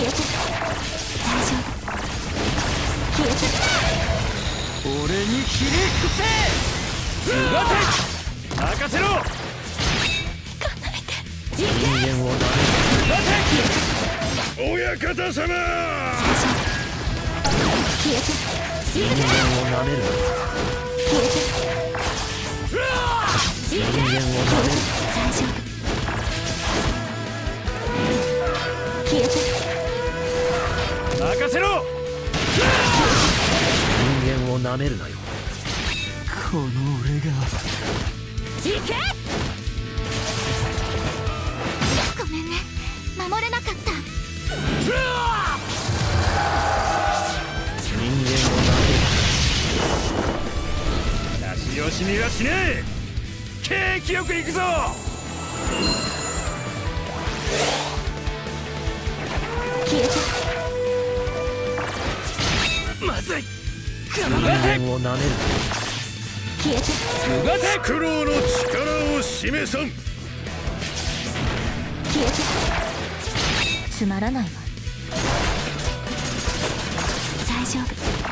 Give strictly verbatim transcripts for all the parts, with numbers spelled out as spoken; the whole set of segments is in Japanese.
消えて。大丈夫。消えて。 俺にひれ伏せ。うがて任せろ。 人間をなめる。 親方様。 消えて。人間をなめる。消えて。人間をなめる。大丈夫。消えて。 任せろ。 人間をなめるなよ。 この俺が。 行け。ごめんね、守れなかった。 人間をな出し惜しみはしねえ。景気よく行くぞ。 消えて。 まずい。 人間をなめるなよ。 消えて。 うがて苦労の力を示さん。 消えて。つまらないわ。大丈夫。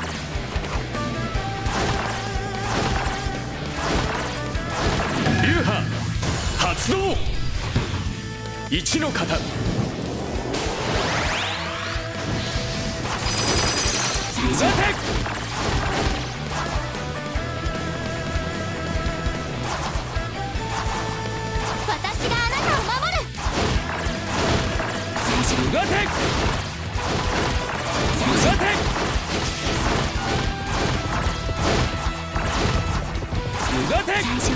流派発動。一の型。うがて。 私があなたを守る。大丈夫。 うがて。うがて。うがて。 大丈夫。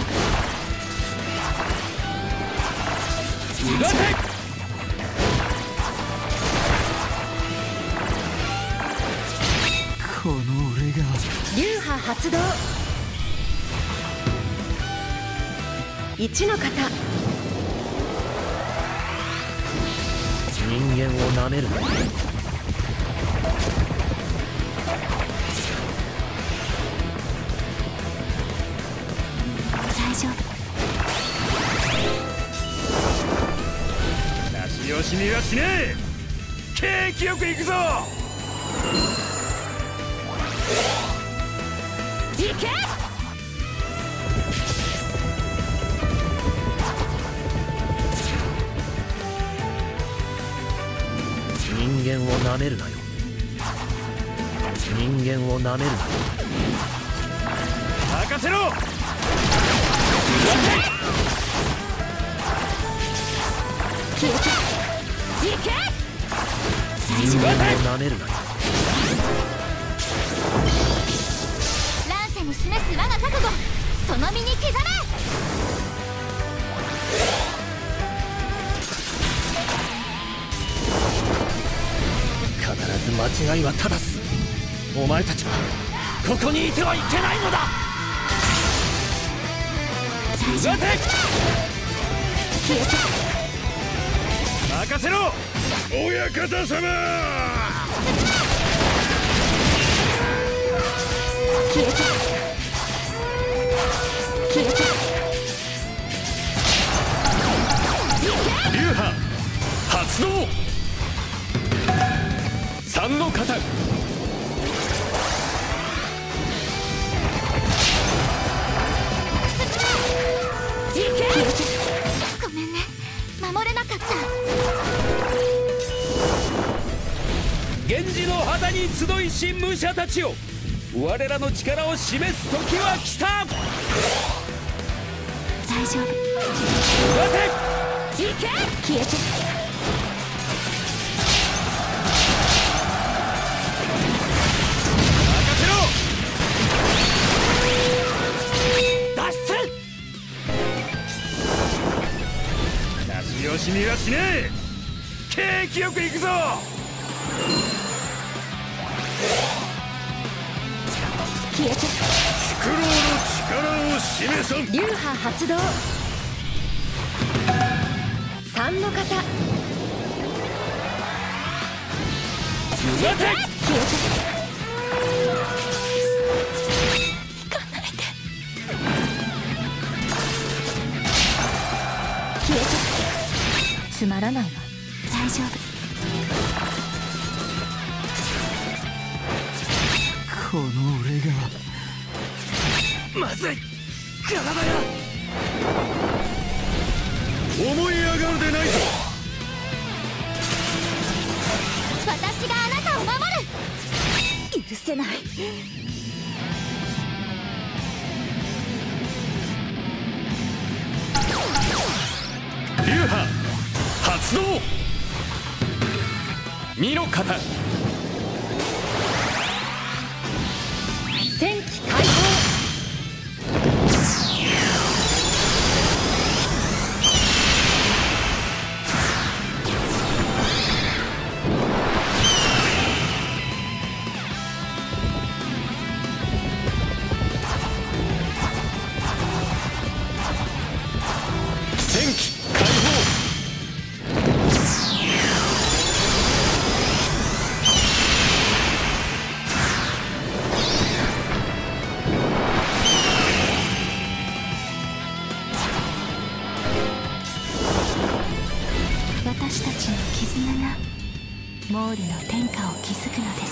うがて。この俺が。 流派発動。一の型。 人間をなめるなよ。 大丈夫。 出し惜しみはしねえ。景気よく行くぞ。 行け。 人間をなめるなよ。人間をなめるなよ。 任せろ。うがて。 消えて。行け。 人間をなめるなよ。 乱世に示す我が覚悟、その身に刻め。 必ず間違いは正す。お前たちはここにいてはいけないのだ。 うがて。 消えて。 任せろ。 親方様。 消えて。消えて。 流派発動。三の型。 消えて。ごめんね、守れなかった。 源氏の旗に集いし武者たちよ、我らの力を示す時は来た。 大丈夫。 うがて。 行け。消えて。 任せろ。脱出。出し惜しみはしねえ。景気よく行くぞ。 消えて。 苦労の力を示さん。 流派発動。三の型。 うがて。 消えて。行かないで。消えて。つまらないわ。大丈夫。 この俺がまずい体が思い上がるでないぞ。 私があなたを守る。許せない。 流派発動。身の型戦機解放。 戦機解放。 私たちの絆が毛利の天下を築くのです。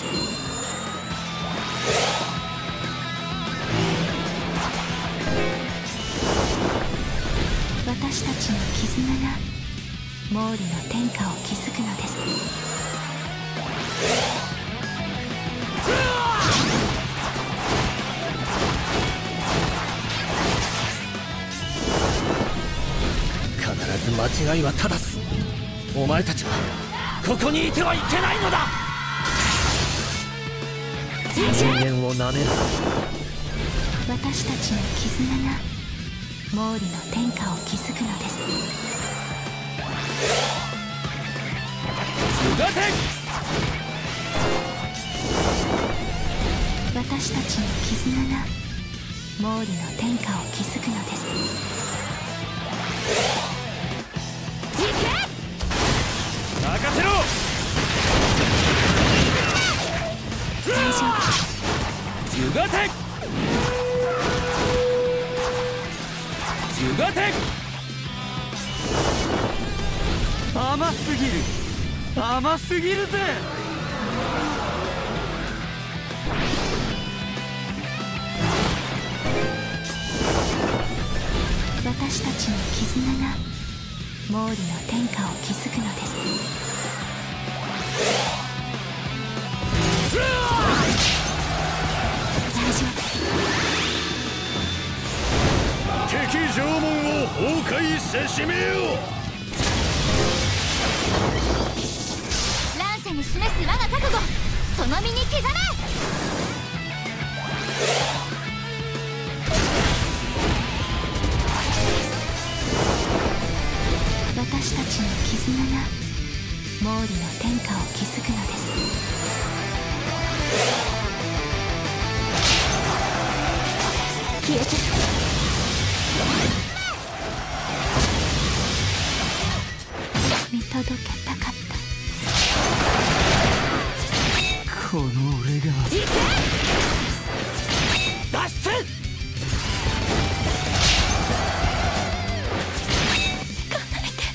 私たちの絆が毛利の天下を築くのです。 必ず間違いは正す。お前たちはここにいてはいけないのだ。人間をなめる。 私たちの絆が毛利の天下を築くのです。 無我天。 私たちの絆が毛利の天下を築くのです。行け。 任せろ。 大丈夫。 無我天。無我天。 甘すぎる甘すぎるぜ。 私たちの絆が毛利の天下を築くのです。大丈夫。 敵城門を崩壊せしめよ。 乱世に示す我が覚悟、その身に刻め。私たちの絆が毛利の天下を築くのです。消えて見届けたかった。 この俺が行け。 脱出。 行かないで。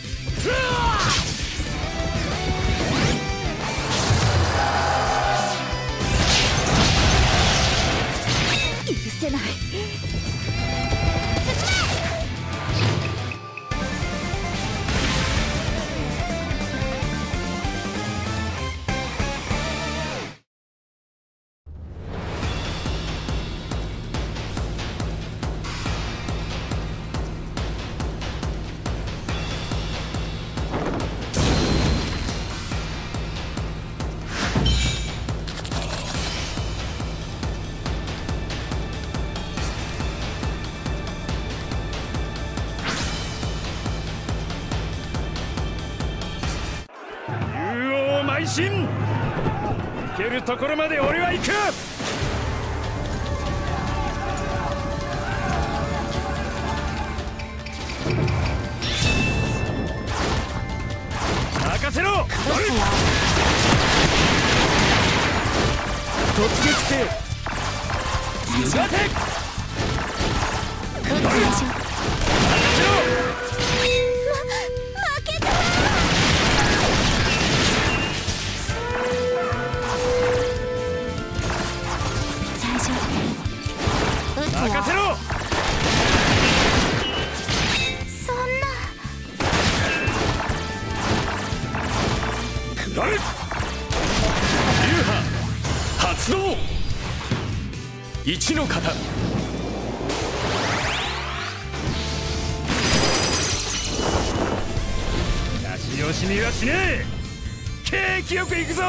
許せない。 邁進。行けるところまで俺は行く。任せろ。突撃せよ。 大丈夫。 無我天。 大丈夫。 任せろ。 負けた。大一の型。 出し惜しみはしねえ。景気よくいくぞ。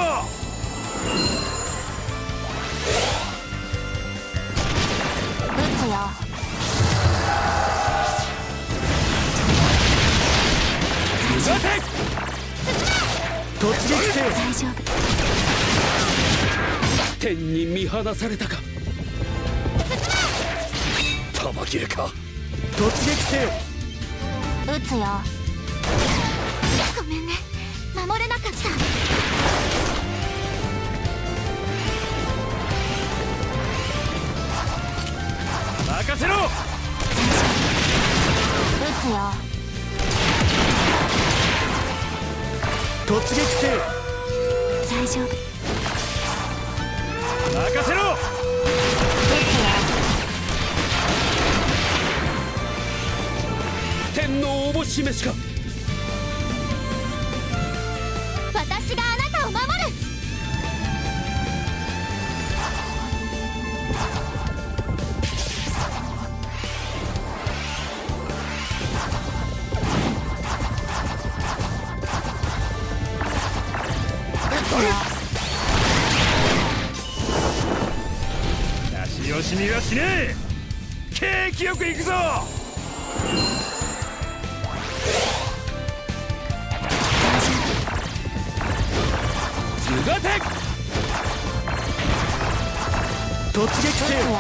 撃つよ。 待て。 突撃せよ。 大丈夫。 天に見放されたか。 玉切れか。突撃せよ。 撃つよ。ごめんね、守れなかった。 任せろ。 撃つよ。 突撃せよ。 大丈夫。 任せろ。 撃つよ。 天のおぼし召しか。 私があなたを守る。 出し惜しみはしねえ。景気よくいくぞ。 頭がて。 突撃せよ。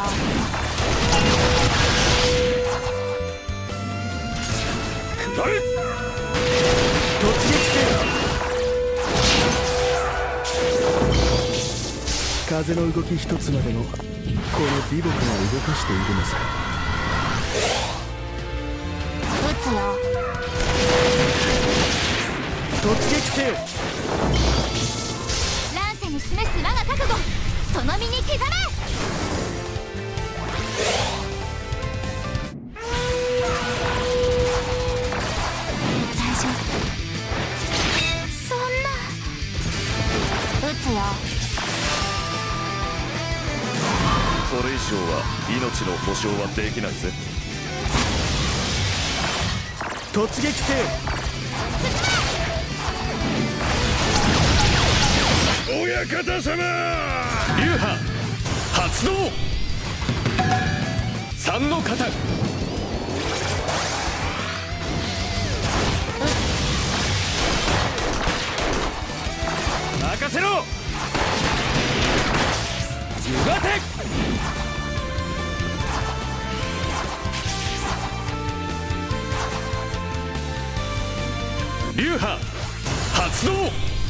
下れ。 突撃せよ。風の動き一つまでもこの美木が動かしているのさ。 撃つよ。 突撃せよ。 乱世に示す我が覚悟、その身に刻め。大丈夫。そんな。撃つよ。 これ以上は命の保証はできないぜ。 突撃せよ。 親方様。 流派発動。三の型。 任せろ。 頭がて。 流派発動。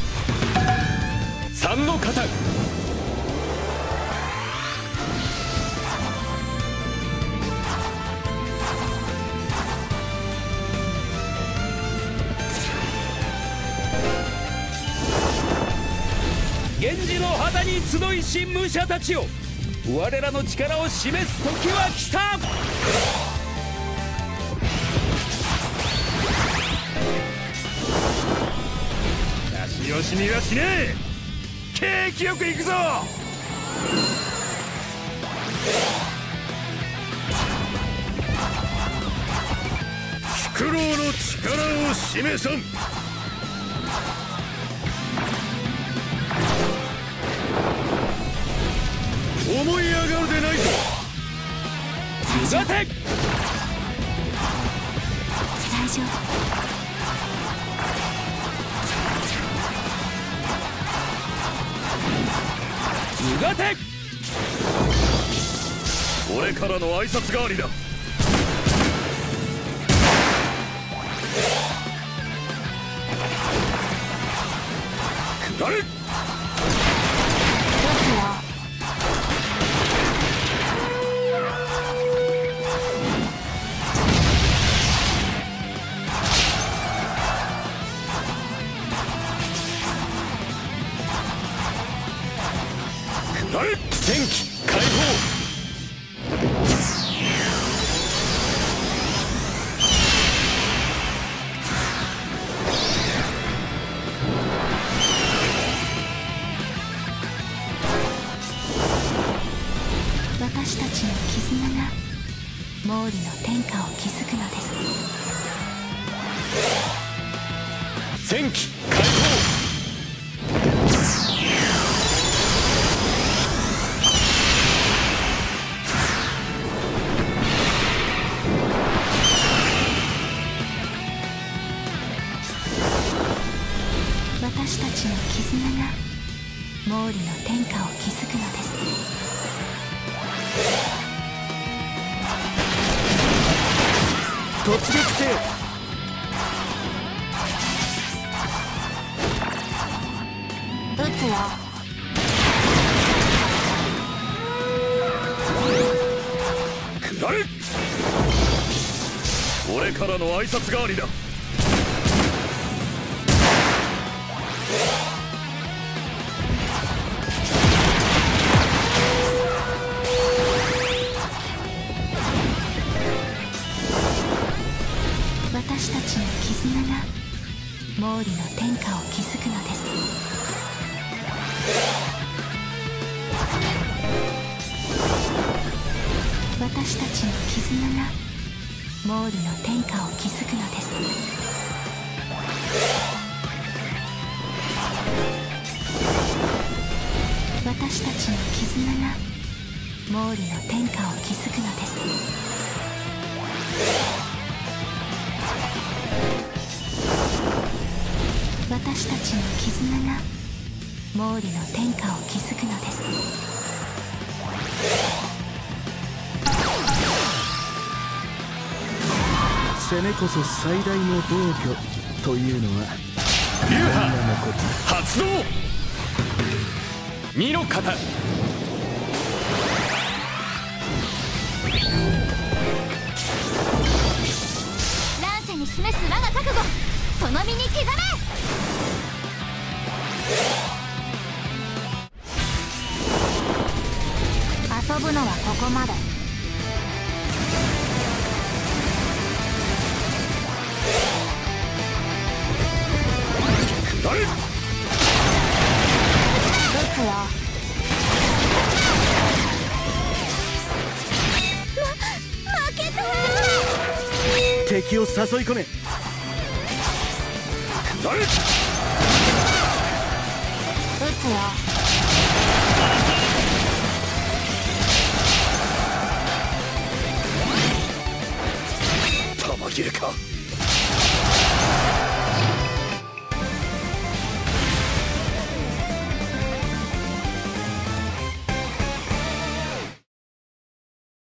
三の型。 源氏の旗に集いし武者たちよ、我らの力を示す時は来た。 出し惜しみはしねえ。景気よくいくぞ。 九郎の力を示さん。思い上がるでないぞ。 頭がて。 大丈夫。 頭がて。 俺からの挨拶代わりだ。 下れ。 撃つよ。 下れ。 天気解放。 私私たちの絆が毛利の天下を築くのです。 戦機開放。 私たちの絆が毛利の天下を築くのです。 突撃せよ。 撃つよ。 くらえ。俺からの挨拶代わりだ。 私たちの絆が毛利の天下を築くのです。私たちの絆が毛利の天下を築くのです。私たちの絆が毛利の天下を築くのです。私たちの絆が毛利の天下を築くのです。 攻めこそ最大の防御というのは流派発動。身の型。 乱世に示す我が覚悟、その身に刻め。遊ぶのはここまで。 くらえ。 撃つよ。ま、負けた。 敵を誘い込め。 くらえ。 撃つよ。 玉切れか。